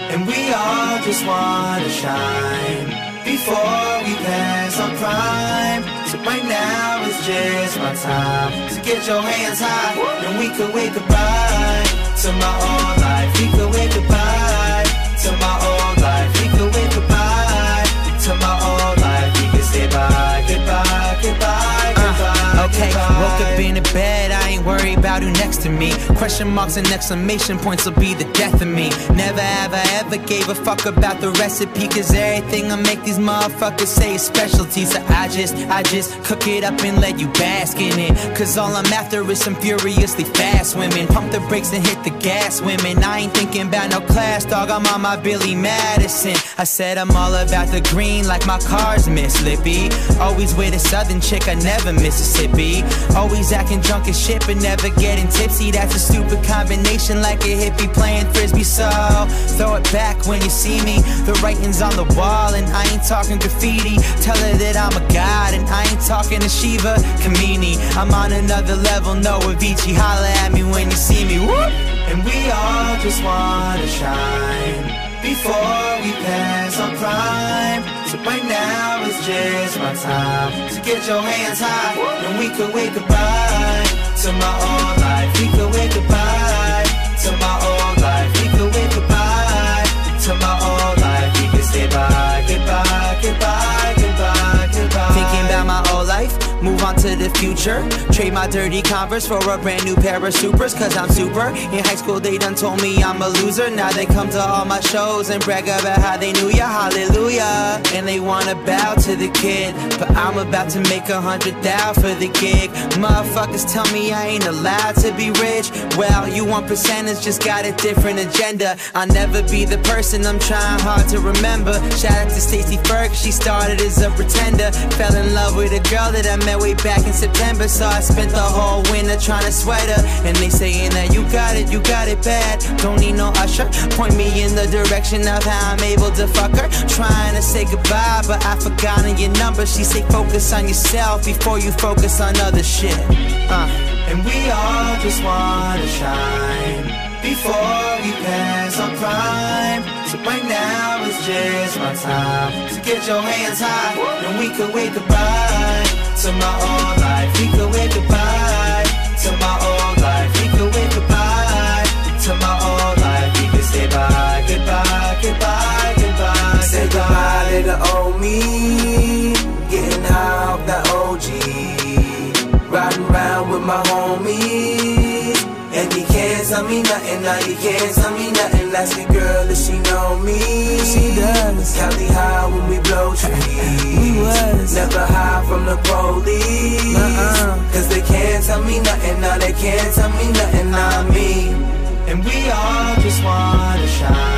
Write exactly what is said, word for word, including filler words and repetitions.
And we all just wanna shine before we pass our prime. So right now is just my time. So get your hands high, and we could wave goodbye to my old life. We could wave goodbye to my old life. We could wave goodbye to my old life. We could say bye, goodbye, goodbye, goodbye. uh, Okay, goodbye. woke up in a bed, I ain't worried about who next to me. Question marks and exclamation points will be the death of me. Never have I ever gave a fuck about the recipe, cause everything I make these motherfuckers say is specialty. So I just, I just cook it up and let you bask in it. Cause all I'm after is some furiously fast women. Pump the brakes and hit the gas, women. I ain't thinking about no class, dog, I'm on my Billy Madison. I said I'm all about the green like my car's Miss Lippy. Always with a southern chick, I never Mississippi. Always acting drunk as shit but never getting tipsy. That's a stupid combination, like a hippie playing frisbee. So throw it back when you see me. The writing's on the wall and I ain't talking graffiti. Tell her that I'm a god and I ain't talking to Shiva Kamini. I'm on another level, no Avicii. Holla at me when you see me. Whoop! And we all just wanna shine before we pass our prime. So right now is just my time. So get your hands high, and we could wave goodbye to my old life. We could wave goodbye to my old life. We could wave goodbye to my old life. We could say bye, goodbye, goodbye, goodbye, goodbye. Thinking about my old life, move on to the future. Trade my dirty Converse for a brand new pair of Supers, cause I'm super. In high school they done told me I'm a loser. Now they come to all my shows and brag about how they knew ya, hallelujah. And they wanna bow to the kid, but I'm about to make a hundred thou for the gig. Motherfuckers tell me I ain't allowed to be rich. Well, you want percentage, just got a different agenda. I'll never be the person, I'm trying hard to remember. Shout out to Stacey Ferg, she started as a pretender. Fell in love with a girl that I met way back in September. So I spent the whole winter trying to sweat her. And they saying that you got it, you got it bad. Don't need no usher, point me in the direction of how I'm able to fuck her. Trying to say goodbye, but I forgotten your number. She say focus on yourself before you focus on other shit. uh. And we all just wanna shine before we pass our prime. So right now is just my time. So get your hands high, and we could wave goodbye to my old life. We could wave goodbye to my old life. We could wave goodbye to my old life. We could say bye, goodbye, goodbye, goodbye. Say goodbye to the old me, getting high off that O G. Riding around with my homies, and you can't tell me nothing, now you can't tell me nothing. Ask the girl if she know me. She does. Cali high when we blow trees. We was. Never hide from the police. uh-uh. Cause they can't tell me nothing, now they can't tell me nothing, not me. And we all just wanna shine